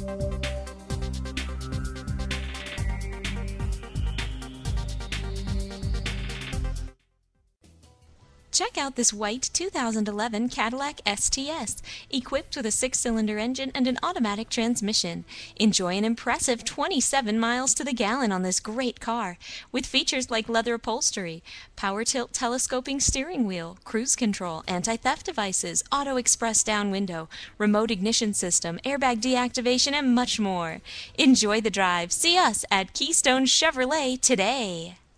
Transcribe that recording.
Check out this white 2011 Cadillac STS, equipped with a 6-cylinder engine and an automatic transmission. Enjoy an impressive 27 miles to the gallon on this great car, with features like leather upholstery, power tilt telescoping steering wheel, cruise control, anti-theft devices, auto express down window, remote ignition system, airbag deactivation, and much more. Enjoy the drive. See us at Keystone Chevrolet today.